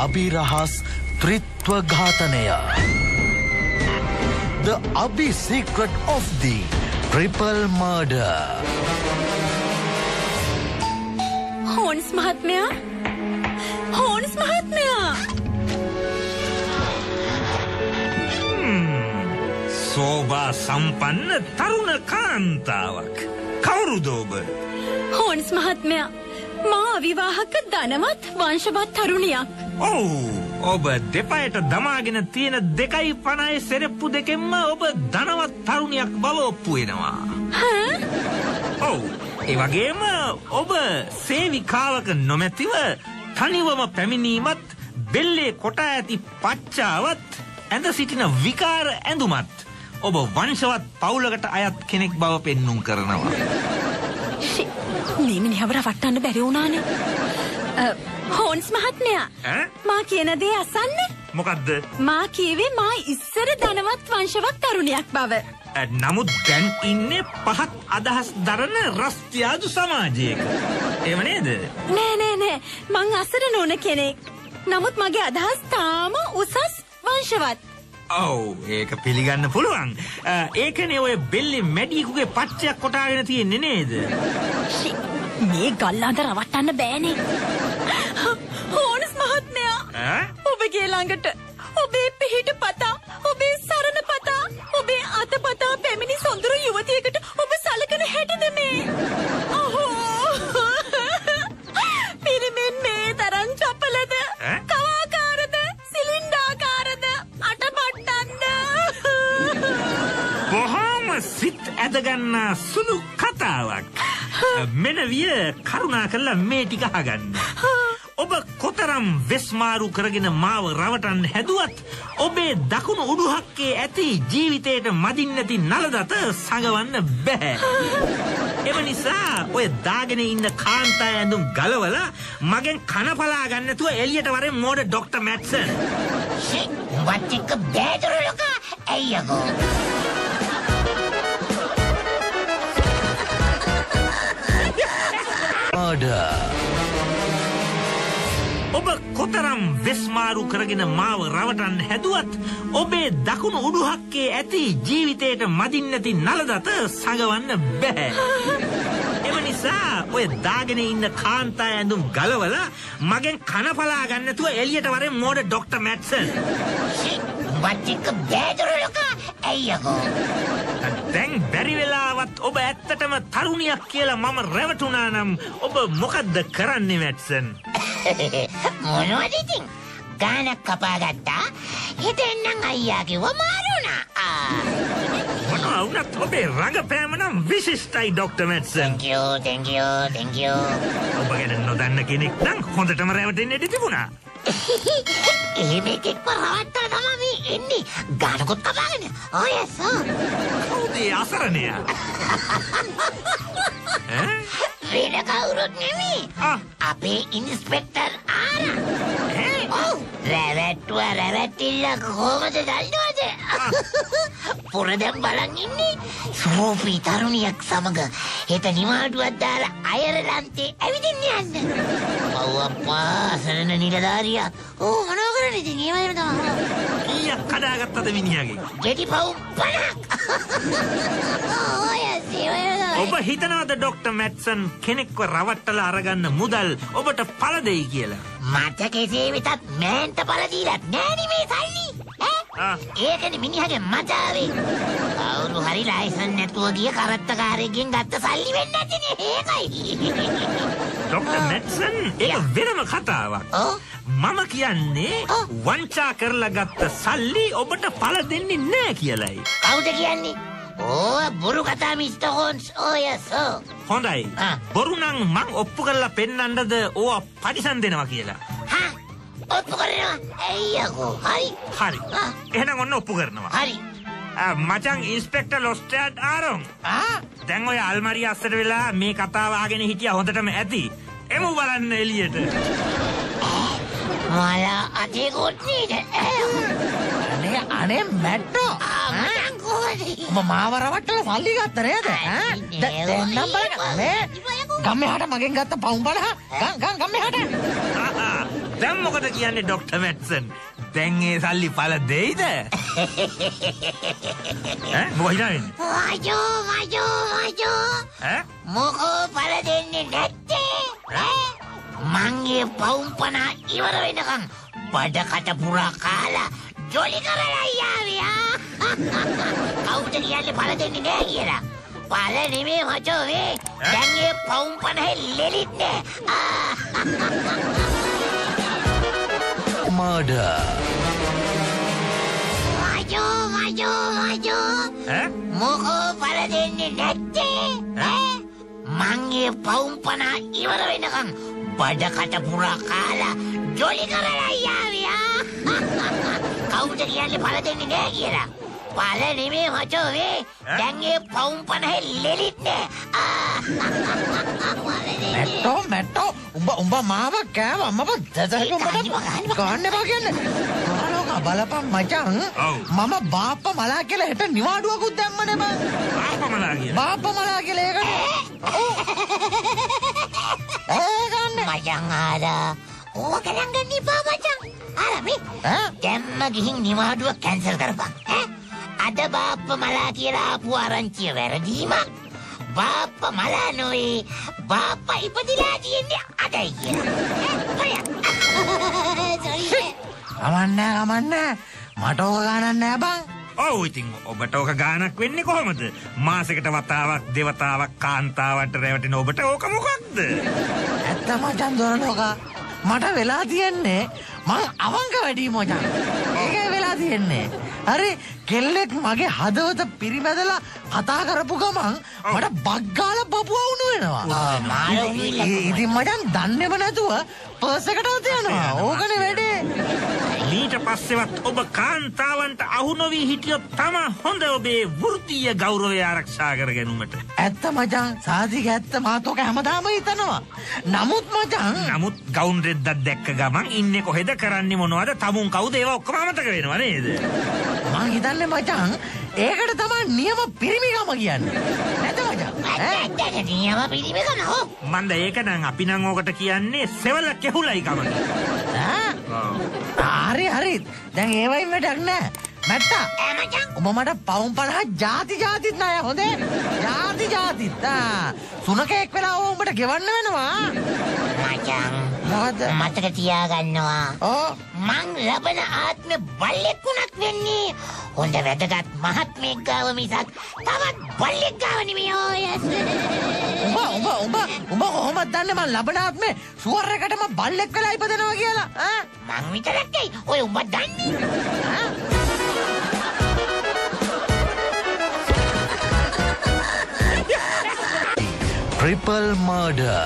අභිරහස් ත්‍රිත්ව ඝාතනය. The Abhi Secret of the Triple Murder. Holmes මහත්මයා, Holmes මහත්මයා. සෝභා සම්පන්න තරුණ කාන්තාවක්. කවුරුද ඔබ? හෝන්ස් මහත්මයා, මා විවාහක ධනවත් වංශවත් තරුණියක්. ඔබ දෙපයට දමාගෙන තියෙන 2.50 සෙරෙප්පු දෙකෙන්ම ඔබ ධනවත් තරුණියක් බව ඔප්පු වෙනවා. ඒ වගේම ඔබ සේවිකාවක නොමැතිව තනිවම පැමිණීමත්, බෙල්ලේ කොටා ඇති පච්චාවත්, ඇඳ සිටින විකාර ඇඳුමත් ඔබ වංශවත් පවුලකට අයත් කෙනෙක් බව පෙන්නුම් කරනවා. මේ මිනිහව රවට්ටන්න බැරි වුණානේ. හෝන්ස් මහත්මයා, මා කියන දේ අසන්නේ? මොකද්ද? මා කියවේ මා ඉස්සර ධනවත් වංශවත් තරුණියක් බව. නමුත් දැන් ඉන්නේ පහත් අදහස් දරන රස්තියාදු සමාජයක. එහෙම නේද? නෑ. මං අසර නොන කෙනෙක්. නමුත් මගේ අදහස් තාම උසස් වංශවත්. ඒක පිළිගන්න පුළුවන්. ඒකනේ ඔය බෙල්ලේ මැඩියෙකුගේ පච්චයක් කොටාගෙන තියෙන්නේ නේද? මේ ගල්ලාන්ට රවට්ටන්න බෑනේ. හෝන්ස් මහත්මයා, ඔබගේ ළඟට ඔබේ පිහිට පතා, ඔබේ සරණ පතා, ඔබේ අත පතා පැමිණි සොඳුරු යුවතියකට ඔබ සලකන හැටිද මේ? පිරිමෙන් මේ තරම් චපලද, කවාකාරද, සිලින්ඩාකාරද, අටපට්ටන්ද? බොහොම සිත් ඇදගන්න සුළු කතාවක්. මෙනවිය කරුණා කරලා මේ ටික අහගන්න. ඔබ කොතරම් වෙස්මාරු කරගෙන මාව රවටන්න හැදුවත් ඔබේ දකුණු උඩුහක්කේ ඇති ජීවිතයට මදින්න නැති නලදත සඟවන්න බෑ. එම නිසා ඔය දාගෙන ඉන්න කාන්තා ඇඳුම් ගලවලා මගෙන් කනපලා ගන්න නැතුව එළියට වරෙන් මෝඩ ඩොක්ටර් මැට්සන්. වත් එක්ක බෑදරලක අයියෝ. ඔබ කොතරම් වෙස්මාරු කරගෙන මාව රවටන්න හැදුවත් ඔබේ දකුණු උඩුහක්කේ ඇති ජීවිතයට මදින්න නැති නලදත සඟවන්න බෑ. එම නිසා ඔය දාගෙන ඉන්න කාන්තා ඇඳුම් ගලවලා මගෙන් කනපලා ගන්න නැතුව එළියට වරෙන් මෝඩ ඩොක්ටර් මැට්සන්. වත් එක්ක බෑදරලක අයියෝ. දැන් බැරි වෙලාවත් ඔබ ඇත්තටම තරුණියක් කියලා මම රැවටුණා නම් ඔබ මොකද්ද කරන්නේ මැට්සන්? මොනවද ඉතින්? ගානක් කපාගත්තා. හිතෙන්නම් අයියා කිව්වා මාරුණා. මොනවා වුණත් ඔබේ රඟපෑම නම් විශිෂ්ටයි ඩොක්ටර් මැට්සන්. Thank you. ඔබ ගැන නොදන්න කෙනෙක් නම් හොඳටම රැවටෙන්න ඉඩ තිබුණා. මේකෙක් පරවට්ටා තමයි එන්නේ. ගානකොත් කපාගෙන. yes. කවුද අසරණයා? වෙන කවුරුත් නෙමෙයි. අපේ ඉන්ස්පෙක්ටර් ආරා. රැවැට්ටිල්ල කොහොමද දන්නවද? පොරදැම් බලන් ඉන්නේ සෝපී තරුණියක් සමග හෙට නිවාඩුවක් දාලා අයර්ලන්තේ ඇවිදින්න යන්න. අප්පා සරණ නිලධාරියා. මොනවා කරන්නේ ඉතින්? ඒ වගේම තමයි. කීයක් කඩාගත්තද මිනිහාගේ? ගෙඩි පවුම් 50ක්. ඔබ හිතනවද ඩොක්ටර් මැට්සන් කෙනෙක්ව රවට්ටලා අරගන්න මුදල් ඔබට පළ දෙයි කියලා? මට කෙසේ වෙතත් මෑන්ට පළ දීලා නෑනේ මේ සල්ලි. ඒකනේ මිනිහගේ මජාවේ. කවුරු හරි ලයිසන් නැතුව ගිය කරත්තකාරයෙක්ගෙන් ගත්ත සල්ලි වෙන්නේ නැතිනේ. ඒකයි. ඩොක්ටර් මැට්සන් ඒක වෙනම කතාවක්. මම කියන්නේ වංචා කරලා ගත්ත සල්ලි ඔබට පළ දෙන්නේ නෑ කියලායි. කවුද කියන්නේ? බොරු කතා මිස්ටර් හෝන්ස්. yes. හොඳයි. බොරු නම් මං ඔප්පු කරලා පෙන්නන්නද ඕවා පරිසම් දෙනවා කියලා? ඔප්පු කරනවා. අයියෝ. හරි. එහෙනම් ඔන්න ඔප්පු කරනවා. හරි. මචං ඉන්ස්පෙක්ටර් ලොස්ටඩ් ආරොන්. දැන් ඔය අල්මාරිය අස්සට වෙලා මේ කතාව අහගෙන හිටියා හොඳටම ඇති. එමු බලන්න එළියට. මලා අතේ කොට්නේද? අනේ මැට්ටෝ. ඔබ මාව රවට්ටලා සල්ලි ගත්ත නේද? දැන් නම් බලන්න. ගම්මේ හට මගෙන් ගත්ත පවුම් 50. ගම් ගම්මේ හට. දැන් මොකද කියන්නේ ડોක්ටර් මැට්සන්? දැන් ඒ සල්ලි පළ දෙයිද? මොකද හිතන්නේ? මචෝ මොකෝ පළ දෙන්නේ නැත්තේ? මංගේ පවුම්පන ඉවර වෙනකන් බඩකට පුරා කාලා ජොලි කරලා යාවියා. කවුද කියන්නේ පළ දෙන්නේ නැහැ කියලා? පළ නෙමෙයි මචෝ වේ. දැන් ඒ පවුම්පන හෙල්ලෙලිත් නෑ. Murder. මචෝ මොකෝ පළ දෙන්නේ නැත්තේ? මංගේ පවුම්පන ඉවර වෙනකන් බඩකට පුරා කාලා ජොලි කරලා යාවියා. කවුද කියන්නේ පළ දෙන්නේ නැහැ කියලා? පළ නෙමෙයි මචෝ වේ. දැන් ඒ පවුම්පන හෙල්ලෙලිත් නෑ. මැට්ටෝ උඹ මාව කෑවා මම දැසක උඹට ගන්න එපා කියන්නේ. කාලෝක බලපන් මචං. මම බාප්පා මලා කියලා හෙට නිවාඩුවකුත් දැම්මනේ බං. බාප්පා මලා කියලා ඒකනේ. මචං ආලා ඕක ගන්න ඉපා මචං. ආලා මේ දැම්ම ගිහින් නිවාඩුව කැන්සල් කරපන්. අද බාප්පා මලා කියලා ආපු ආරංචිය වැරදීමක්. බාප්පා මලා නොවේ. බාප්පා ඉපදිලා තියෙන්නේ අදයි කියලා. අමන්නේ මට ඕක ගානක් නෑ බං. ඔව් ඉතින් ඔබට ඕක ගානක් වෙන්නේ කොහොමද? මාසෙකට වතාවක් දෙවතාවක් කාන්තාවට රැවටෙන ඔබට ඕක මොකක්ද? ඇත්ත මචං දොරලෝක මට වෙලා තියෙන්නේ මං අවංක වැඩි මචං. ඒකයි වෙලා තියෙන්නේ. හරි කෙල්ලෙක් මගේ හදවත පිරිමැදලා කතා කරපු ගමන් මට බග්ගාල බබුවා වුණු වෙනවා. ඉතින් මචං දන්නේම නැතුව පර්ස් එකටවත් යනවා. ඕකනේ වැඩේ. ඊට පස්සෙවත් ඔබ කාන්තාවන්ට අහු නොවී හිටියොත් තම හොඳ ඔබේ වෘත්තීය ගෞරවය ආරක්ෂා කර ගැනීමට. ඇත්ත මචං සාදික ඇත්ත මාත් ඔක හැමදාම හිතනවා. නමුත් ගවුන් රෙද්දක් දැක්ක ගමන් ඉන්නේ කොහෙද කරන්නේ මොනවද තමුන් කවුද ඒවා ඔක්කොම අමතක වෙනවා නේද? මං හිතන්නේ මචං ඒකට තමයි නියම පිරිමිකම කියන්නේ. නැද මචං? නියම පිරිමිකම. මන්ද ඒක නම් අපි නම් ඕකට කියන්නේ සෙවල කෙහුලයි කම. හරි දැන් ඒවයින් වැඩක් නෑ. මැට්ටා ඔබ මට පවුම් 50 ජාතිත් නෑ හොඳේ. ජාතිත්. සුනකෙක් වෙලා උඹට ගෙවන්න වෙනවා. මචං මොකද මතක තියාගන්නවා. මං ලබන ආත්මෙ බල්ලෙක් වුණත් වෙන්නේ හොඳ වැදගත් මහත්මයෙක් ගාව මිසක් තවත් බල්ලෙක් ගාව නෙමෙයි. උඹ කොහොමද දන්නේ මං ලබන ආත්මේ සුවර් එකටම බල්ලෙක් වෙලා ඉපදෙනවා කියලා? මං විතරක්යි ඔය උඹ දන්නේ. Triple Murder.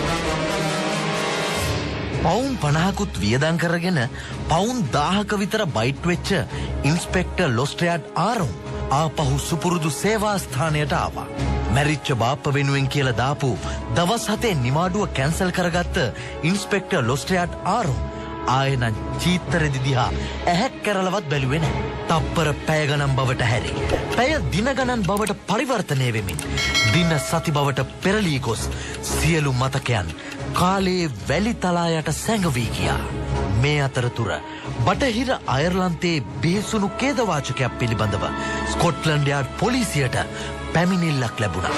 පවුන් 50කුත් වියදම් කරගෙන පවුන් 1000ක විතර බයිට් වෙච්ච ඉන්ස්පෙක්ටර් ලොස්ට්‍රියාඩ් ආරොන් ආපහු සුපුරුදු සේවා ස්ථානයට ආවා. මැරිච්ච බාප්පා වෙනුවෙන් කියලා දාපු දවස් 7 නිමාඩුව කැන්සල් කරගත්ත ඉන්ස්පෙක්ටර් ලොස්ට්‍රියාඩ් ආරොන් ආයෙනම් චීත්තරෙදි දිහා ඇහැක් කරලවත් බැලුවේ නැහැ. තප්පර පැය ගණන් බවට හැරි. පැය දින ගණන් බවට පරිවර්තනය වෙමින් දින සති බවට පෙරලී ගොස් සියලු මතකයන් කාලයේ වැලි තලා යට සැඟවී ගියා. මේ අතරතුර බටහිර අයර්ලන්තයේ බිහිසුණු ඛේදවාචකයක් පිළිබඳව ස්කොට්ලන්ඩ් යාඩ් පොලිසියට පැමිණිල්ලක් ලැබුණා.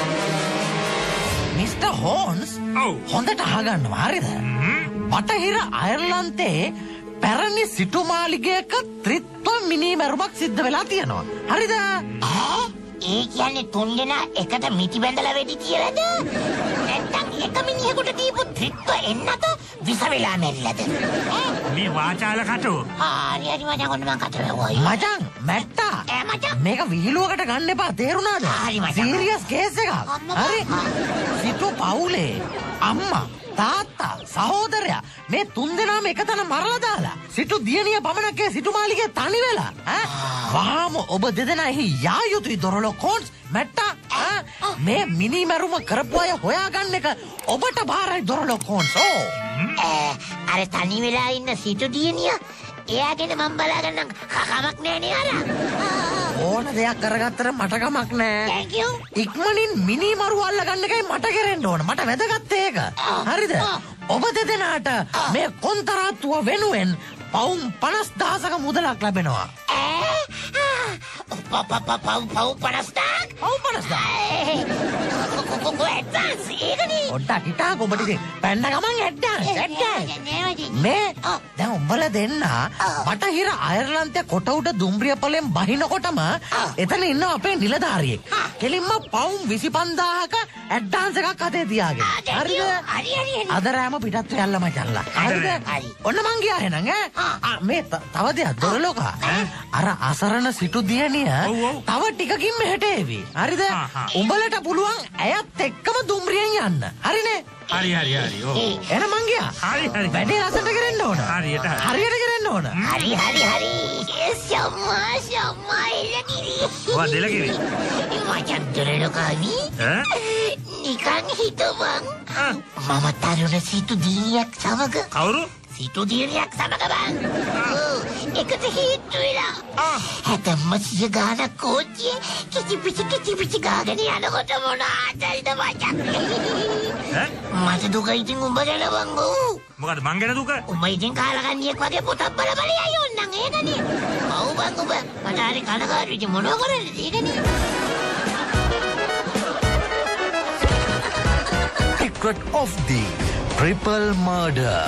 මිස්ටර් හෝන්ස් හොඳට අහගන්නවා හරිද? බටහිර අයර්ලන්තයේ පැරණි සිටු මාලිගයක ත්‍රිත්ව මිනිමැරුමක් සිද්ධ වෙලා තියෙනවා. හරිද? ඒ කියන්නේ තුන්දෙනා එකට මිටි බැඳලා වෙඩි තියලාද? නැත්නම් එක මිනිහෙකුට දීපු ත්‍රිත්ව එන්නත විස වෙලා මැරිලාද? මේ වාචාල කටෝ. හරි මචං ඔන්න මං කතරවයි. මචං මැට්ටා. මේක විහිළුවකට ගන්න එපා තේරුණාද? සීරියස් කේස් එකක්. හරි. සිටු පවුලේ අම්මා තාත්තා සහෝදරයා මේ තුන්දෙනාම එකතැන මරලා දාලා සිටු දියණිය පමණක් ඒ සිටු මාලිගේ තනි වෙලා වහාම ඔබ දෙදෙනා එහි යා යුතුයි දොරලෝ කෝන්ස් මැට්ටා. මේ මිනි මැරුම කරපු අය හොයාගන්න එක ඔබට බාරයි දොරලෝ කෝන්ස්. අර තනි වෙලා ඉන්න සිටු දියණිය එයාගෙන මම බලාගන්නම් කමක් නෑ නේ අර. ඕන දෙයක් කරගත්තට මට කමක් නෑ. Thank you. ඉක්මනින් මිනි මරු අල්ල ගන්න එකයි මට කරෙන්න ඕන. මට වැදගත් ඒක. හරිද? ඔබ දෙදෙනාට මේ කොන්තරාත්තුව වෙනුවෙන් පවුම් 50,000ක මුදලක් ලැබෙනවා. පව් 50,000? පවුම් 50,000. ඇඩ්වාන්ස් ඒකනේ. ඔඩ්ඩක් හිටාක ඔබට ඉතින් පැන්න ගමන් ඇඩ්වාන්ස්. මේ දැන් උඹලා දෙන්න බටහිර අයර්ලන්තයේ කොට උඩ දුම්රියපලෙන් බහිනකොටම එතන ඉන්න අපේ නිලධාරියෙක්. කෙලින්ම පවුම් 25,000ක ඇඩ්වාන්ස් එකක් අතේ තියාගෙන. හරිද? හරි. අද රෑම පිටත් වෙන්න මචංලා. හරිද? ඔන්න මං ගියා එහෙනම් මේ තව දෙයක් දොරලෝකා. අර අසරණ සිටු දියණිය තව ටිකකින් මෙහෙට එවි. හරිද? උඹලට පුළුවන් ඇයත් එක්කම දුම්රියෙන් යන්න. හරිනේ? හරි. ඔව්. එහෙනම් මං ගියා. හරි. වැඩේ රසට කරන්න ඕන. හරියට. හරියට කරන්න ඕන. හරි. සම්මා එළකිරි. වා දෙලකිරි. මචං දොරලෝකානි. නිකන් හිතවන්. මම තරුණ සිටු දියණියක් සමග. කවුරු? සිටු දියණියක් සමග බං. එකට හේතු වෙලා. හැතැම්ම සිය ගානක් කෝච්චියේ කිචි ගාගෙන යනකොට මොන ආතල්ද මචං. මට දුක ඉතින් උඹ ගැලවංගෝ. මොකද මං ගැන දුක? උඹ ඉතින් කාලකන්නියෙක් වගේ පොතක් බල යයි ඕන්නම් ඒකනේ. ඔව් බං උඹ මට හරි කනගාටුයි ඉතින් මොනව කරන්නද ඒකනේ. Secret of the Triple Murder.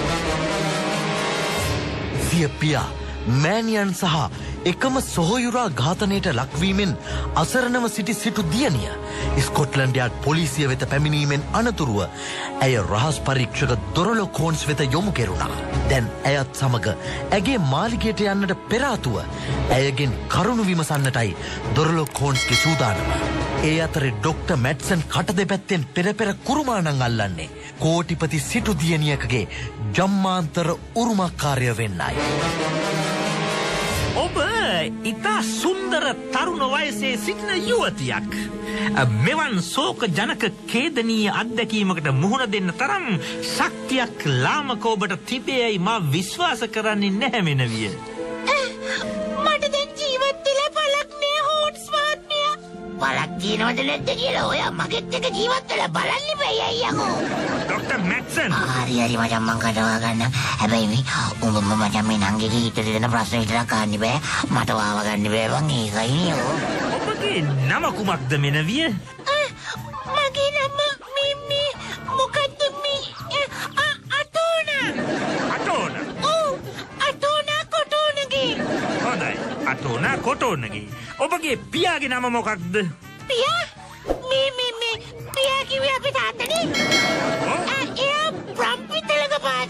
සියපියා මෑනියන් සහ එකම සොහොයුරා ඝාතනයට ලක්වීමෙන් අසරණව සිටි සිටු දියණිය ස්කොට්ලන්ඩ් යාඩ් පොලිසිය වෙත පැමිණීමෙන් අනතුරුව ඇය රහස් පරීක්ෂක දොරලොක් හෝන්ස් වෙත යොමු කෙරුණා. දැන් ඇයත් සමග ඇගේ මාලිගයට යන්නට පෙර ආතුව ඇයගෙන් කරුණු විමසන්නටයි දොරලොක් හෝන්ස්ගේ සූදානම. ඒ අතරේ ඩොක්ටර් මැට්සන් කට දෙපැත්තෙන් පෙර කුරුමානන් අල්ලන්නේ කෝටිපති සිටු දියණියකගේ ජම්මාන්තර උරුමකාරය වෙන්නයි. ඔබ ඉතා සුන්දර තරුණ වයසේ සිටින යුවතියක්. මෙවන් ශෝක ජනක ඛේදනීය අත්දැකීමකට මුහුණ දෙන්න තරම් ශක්තියක් ලාමක ඔබට තිබේයි මා විශ්වාස කරන්නේ නැහැ මෙනවිය. මට දැන් ජීවත් වෙලා පළක් නෑ හෝන්ස් මහත්මයා. පළක් තියෙනවද නැද්ද කියලා ඔයා මගෙත් එක ජීවත් වෙලා බලන්න බෑ අයියෝ. Doctor Watson. හරි මචං මං කතාව ගන්න. හැබැයි මේ උඹම මචං මේ නංගිගේ හිතේ දෙන ප්‍රශ්න විතරක් අහන්න බෑ. මට වාව ගන්න බෑ බං ඒකයි නේ. ඔබගේ නම කුමක්ද මෙනවිය? මගේ නම මේ මොකද්ද මේ අටෝනා. අටෝනා. ඔව් අටෝනා කොටෝනගේ. හොඳයි. අටෝනා කොටෝනගේ. ඔබගේ පියාගේ නම මොකක්ද? පියා? මේ පියා කිව්වේ අපේ තාත්තනේ. එයා බ්‍රම්පි තලගපාත.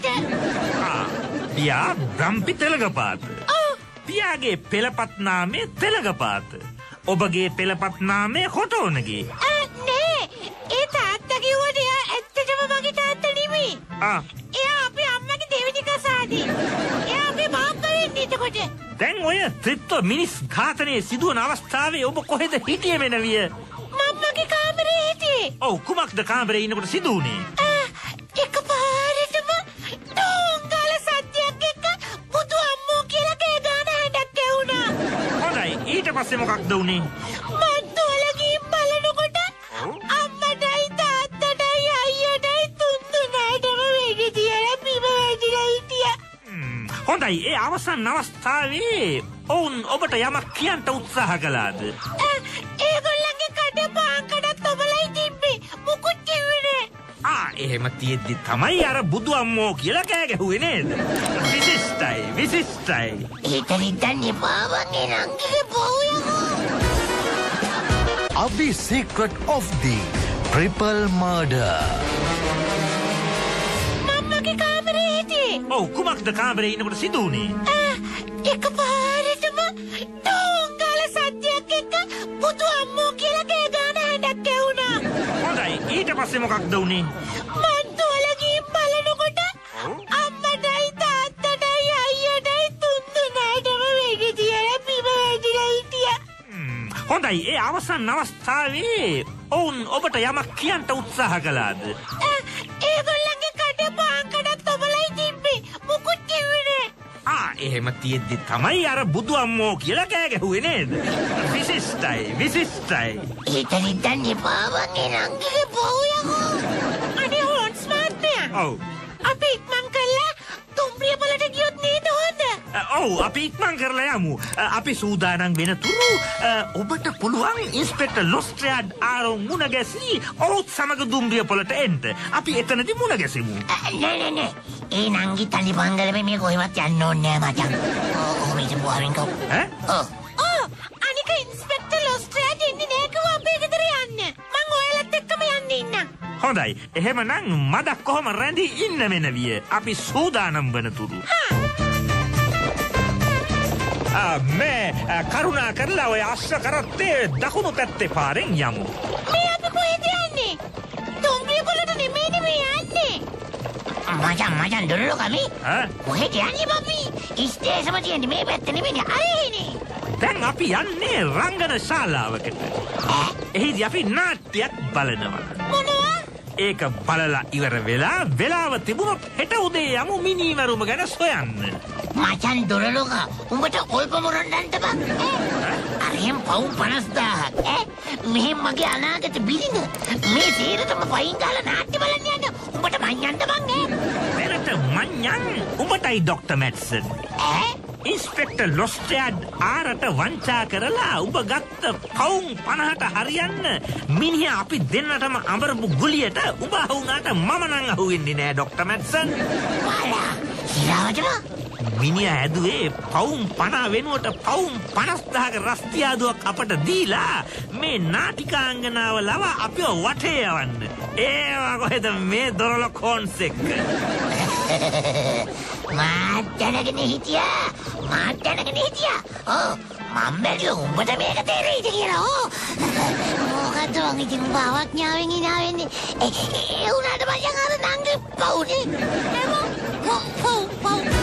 පියා බ්‍රම්පි තලගපාත. පියාගේ පෙළපත් නාමය තලගපාත. ඔබගේ පෙළපත් නාමය කොටෝනගේ. නෑ. ඒ තාත්තා කිව්වට එයා ඇත්තටම මගේ තාත්තා නෙමෙයි. එයා අපේ අම්මගේ දෙවෙනි කසාදේ. එයා අපේ බාප්පා වෙන්නේ එතකොට. දැන් ඔය ත්‍රිත්ව මිනිස් ඝාතනයේ සිදුවන අවස්ථාවේ ඔබ කොහෙද හිටියේ මෙනවිය? මම්මගේ කාමරේ හිටියේ. ඔව් කුමක්ද කාමරේ ඉන්නකොට සිදු වුණේ? එකපාරටම ඩෝංගල සත්‍යයක් එක්ක බුදු අම්මෝ කියලා කෑ ගන්න හඬක් ඇහුණා. හොඳයි ඊට පස්සේ මොකක්ද වුණේ? මං දුවලගින් බලනකොට අම්මටයි තාත්තටයි අයියටයි තුන්දෙනාටම වෙඩි තියලා බිම වැදිලා හිටියා. හොඳයි ඒ අවසන් අවස්ථාවේ ඔවුන් ඔබට යමක් කියන්න උත්සාහ කළාද? ඒගොල්ලන්ගේ කට පාංකඩක් තබලයි තිබ්බේ. මුකුත් කිව්වේ නෑ. එහෙම තියෙද්දි තමයි අර බුදු අම්මෝ කියලා කෑ ගැහුවේ නේද? විශිෂ්ටයි. ඒතන ඉතින් එපාවන් එනංගිගේ පොයෝ. The Secret of the Triple Murder. මම්මගේ කාමරේ හිටියේ. ඔව් කුමක්ද කාමරේ ඉන්නකොට සිදු වුණේ? එකපාරටම ඩෝංගල සත්‍යයක් එක්ක බුදු අම්මෝ කියලා කෑ ගන්න හඬක් ඇහුණා. හොඳයි ඊට පස්සේ මොකක්ද වුණේ? මං දුවලගින් බලනකොට අම්මටයි තාත්තටයි අයියටයි තුන්දෙනාටම වෙඩි තියලා බිම වැදිලා හිටියා. හොඳයි ඒ අවසන් අවස්ථාවේ ඔවුන් ඔබට යමක් කියන්න උත්සාහ කළාද? ඒගොල්ලන්ගේ කට පාංකඩක් තබලයි තිබ්බේ. මුකුත් කිව්වේ නෑ. එහෙම තියෙද්දි තමයි අර බුදු අම්මෝ කියලා කෑ ගැහුවේ නේද? විශිෂ්ටයි. ඒතනින් දැන් එපාවන් එනංගිගේ පවුයකෝ. අනේ හොන්ස් මහත්මයා. ඔව්. අපි ඉක්මන් කළා දුම්රිය බලට ගියොත් නේද හොඳ? ඔව් අපි ඉක්මන් කරලා යමු. අපි සූදානම් වෙනතුරු ඔබට පුළුවන් ඉන්ස්පෙක්ටර් ලොස්ට්‍රෑඩ් ආරොන් මුණ ගැසී ඔහුත් සමග දුම්රිය පොළට එන්න. අපි එතනදි මුණ ගැසෙමු. නෑ. ඒ නංගි තනි පංගලෙ මේ කොහෙවත් යන්න ඕනේ නෑ මචං. ඔහොම ඉතින් බුවරින්කෝ. අනික ඉන්ස්පෙක්ටර් ලොස්ට්‍රෑඩ් එන්නේ නෑ කිව්වා අපේ ගෙදර යන්න. මං ඔයාලත් එක්කම යන්න ඉන්නම්. හොඳයි. එහෙමනම් මදක් කොහොම රැඳී ඉන්න මෙනවිය. අපි සූදානම් වනතුරු. මේ කරුණා කරලා ඔය අස්ස කරත්තේ දකුණු පැත්තේ පාරෙන් යමු. මේ අපි කොහෙද යන්නේ? දුම්රිය බලට නෙමෙයිනේ මේ යන්නේ. මචං දොරලෝ කමි. කොහෙද යන්නේ බබි? ස්ටේෂම තියෙන්නේ මේ පැත්තේ නෙමෙයිනේ අරේනේ. දැන් අපි යන්නේ රංගන ශාලාවකට. එහිදී අපි නාට්‍යයක් බලනවා. මොනවා? ඒක බලලා ඉවර වෙලා වෙලාව තිබුණොත් හෙට උදේ යමු මිනිවරුම ගැන සොයන්න. මචං දොරලෝක උඹට ඔල්ප මොරන්නන්ට බං. අරහෙන් පවුම් 50,000ක්. මෙහෙම මගේ අනාගත බිරිඳ මේ තීරතම පයින් ගාලා නාට්‍ය බලන්න යන්න. උඹට මං යන්න බං මෙරට මඤ්ඤන් උඹටයි ડોක්ටර් මැට්සන්. ඉන්ස්පෙක්ටර් ලොස්ට්‍රෑඩ් ආරට වංචා කරලා උඹ ගත්ත පවුම් 50ට හරියන්න මිනිහා අපි දෙන්නටම අඹරපු ගුලියට උඹ අහුණාට මම නම් අහුවෙන්නේ නෑ ડોක්ටර් මැට්සන්. මිනිහා ඇදුවේ පවුම් 50 වෙනුවට පවුම් 50,000ක රස්තියාදුවක් අපට දීලා මේ නාටිකාංගනාව ලව අපිව වටේ යවන්න. ඒවා කොහෙද මේ දොරල කොන්ස් එක්ක. මාත් දැනගෙන හිටියා. මම බැලුවා උඹට මේක තේරෙයිද කියලා. මොකද මං ඉතින් බවඥාවෙන් ඉනා වෙන්නේ. ඒ උනාට මචං අර නංගි පවුනේ. පව්